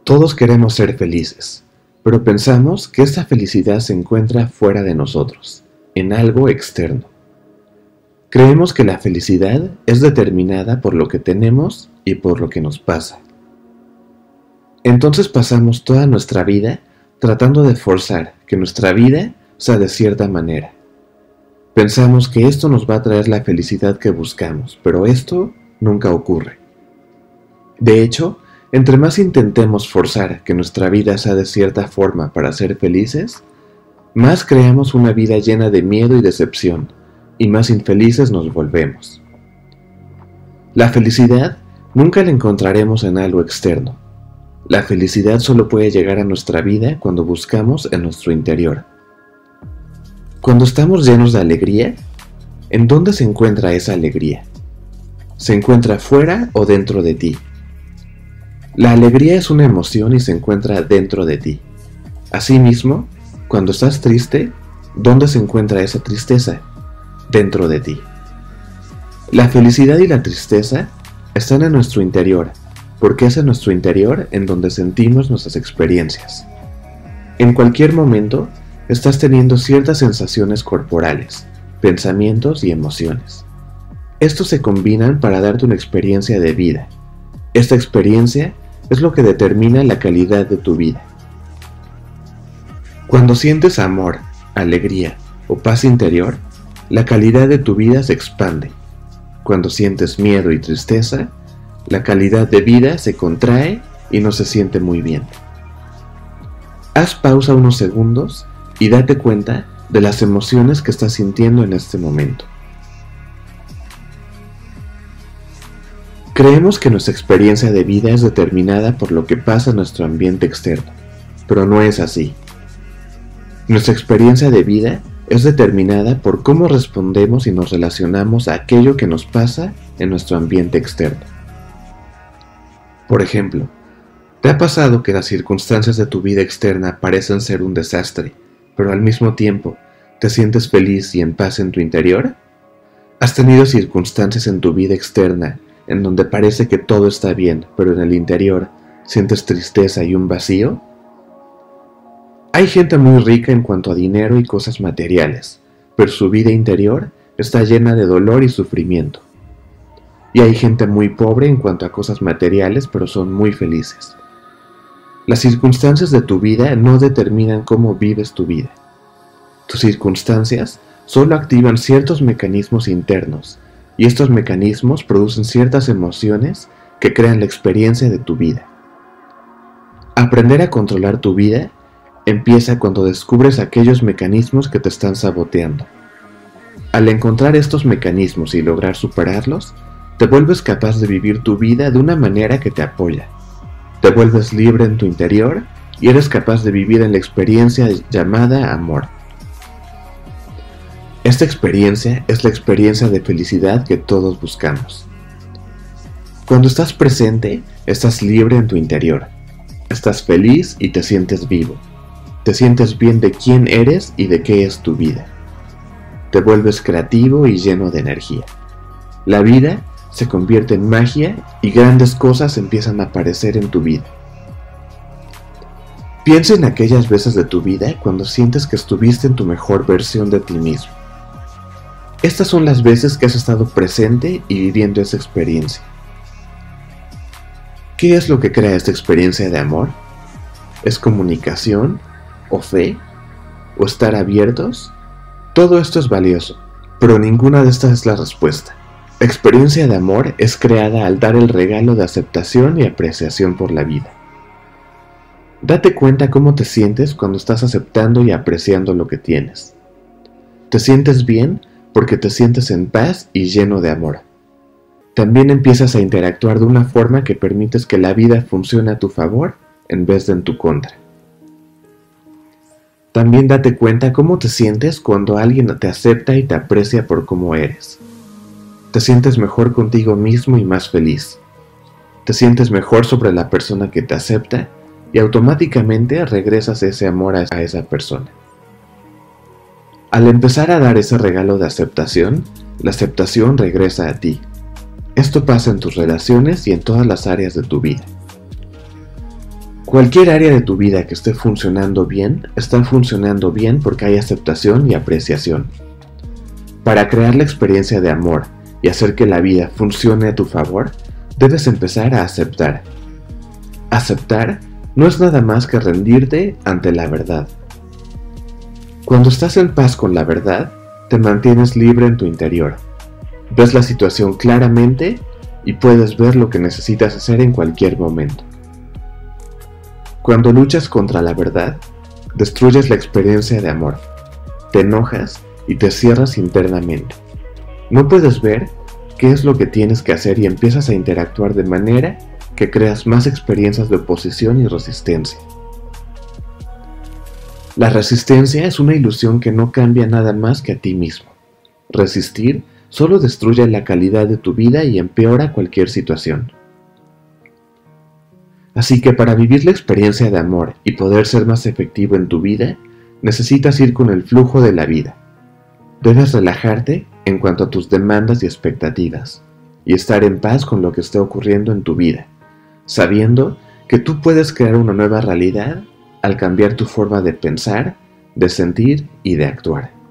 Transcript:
Todos queremos ser felices, pero pensamos que esta felicidad se encuentra fuera de nosotros, en algo externo. Creemos que la felicidad es determinada por lo que tenemos y por lo que nos pasa. Entonces pasamos toda nuestra vida tratando de forzar que nuestra vida sea de cierta manera. Pensamos que esto nos va a traer la felicidad que buscamos, pero esto nunca ocurre. De hecho, entre más intentemos forzar que nuestra vida sea de cierta forma para ser felices, más creamos una vida llena de miedo y decepción, y más infelices nos volvemos. La felicidad nunca la encontraremos en algo externo. La felicidad solo puede llegar a nuestra vida cuando buscamos en nuestro interior. Cuando estamos llenos de alegría, ¿en dónde se encuentra esa alegría? ¿Se encuentra fuera o dentro de ti? La alegría es una emoción y se encuentra dentro de ti. Asimismo, cuando estás triste, ¿dónde se encuentra esa tristeza? Dentro de ti. La felicidad y la tristeza están en nuestro interior, porque es en nuestro interior en donde sentimos nuestras experiencias. En cualquier momento, estás teniendo ciertas sensaciones corporales, pensamientos y emociones. Estos se combinan para darte una experiencia de vida. Esta experiencia es lo que determina la calidad de tu vida. Cuando sientes amor, alegría o paz interior, la calidad de tu vida se expande. Cuando sientes miedo y tristeza, la calidad de vida se contrae y no se siente muy bien. Haz pausa unos segundos y date cuenta de las emociones que estás sintiendo en este momento. Creemos que nuestra experiencia de vida es determinada por lo que pasa en nuestro ambiente externo, pero no es así. Nuestra experiencia de vida es determinada por cómo respondemos y nos relacionamos a aquello que nos pasa en nuestro ambiente externo. Por ejemplo, ¿te ha pasado que las circunstancias de tu vida externa parecen ser un desastre, pero al mismo tiempo te sientes feliz y en paz en tu interior? ¿Has tenido circunstancias en tu vida externa en donde parece que todo está bien, pero en el interior sientes tristeza y un vacío? Hay gente muy rica en cuanto a dinero y cosas materiales, pero su vida interior está llena de dolor y sufrimiento. Y hay gente muy pobre en cuanto a cosas materiales, pero son muy felices. Las circunstancias de tu vida no determinan cómo vives tu vida. Tus circunstancias solo activan ciertos mecanismos internos, y estos mecanismos producen ciertas emociones que crean la experiencia de tu vida. Aprender a controlar tu vida empieza cuando descubres aquellos mecanismos que te están saboteando. Al encontrar estos mecanismos y lograr superarlos, te vuelves capaz de vivir tu vida de una manera que te apoya. Te vuelves libre en tu interior y eres capaz de vivir en la experiencia llamada amor. Esta experiencia es la experiencia de felicidad que todos buscamos. Cuando estás presente, estás libre en tu interior. Estás feliz y te sientes vivo. Te sientes bien de quién eres y de qué es tu vida. Te vuelves creativo y lleno de energía. La vida se convierte en magia y grandes cosas empiezan a aparecer en tu vida. Piensa en aquellas veces de tu vida cuando sientes que estuviste en tu mejor versión de ti mismo. Estas son las veces que has estado presente y viviendo esa experiencia. ¿Qué es lo que crea esta experiencia de amor? ¿Es comunicación? ¿O fe? ¿O estar abiertos? Todo esto es valioso, pero ninguna de estas es la respuesta. La experiencia de amor es creada al dar el regalo de aceptación y apreciación por la vida. Date cuenta cómo te sientes cuando estás aceptando y apreciando lo que tienes. ¿Te sientes bien? Porque te sientes en paz y lleno de amor. También empiezas a interactuar de una forma que permites que la vida funcione a tu favor en vez de en tu contra. También date cuenta cómo te sientes cuando alguien te acepta y te aprecia por cómo eres. Te sientes mejor contigo mismo y más feliz. Te sientes mejor sobre la persona que te acepta y automáticamente regresas ese amor a esa persona. Al empezar a dar ese regalo de aceptación, la aceptación regresa a ti. Esto pasa en tus relaciones y en todas las áreas de tu vida. Cualquier área de tu vida que esté funcionando bien, está funcionando bien porque hay aceptación y apreciación. Para crear la experiencia de amor y hacer que la vida funcione a tu favor, debes empezar a aceptar. Aceptar no es nada más que rendirte ante la verdad. Cuando estás en paz con la verdad, te mantienes libre en tu interior. Ves la situación claramente y puedes ver lo que necesitas hacer en cualquier momento. Cuando luchas contra la verdad, destruyes la experiencia de amor, te enojas y te cierras internamente. No puedes ver qué es lo que tienes que hacer y empiezas a interactuar de manera que creas más experiencias de oposición y resistencia. La resistencia es una ilusión que no cambia nada más que a ti mismo. Resistir solo destruye la calidad de tu vida y empeora cualquier situación. Así que para vivir la experiencia de amor y poder ser más efectivo en tu vida, necesitas ir con el flujo de la vida. Debes relajarte en cuanto a tus demandas y expectativas, y estar en paz con lo que esté ocurriendo en tu vida, sabiendo que tú puedes crear una nueva realidad al cambiar tu forma de pensar, de sentir y de actuar.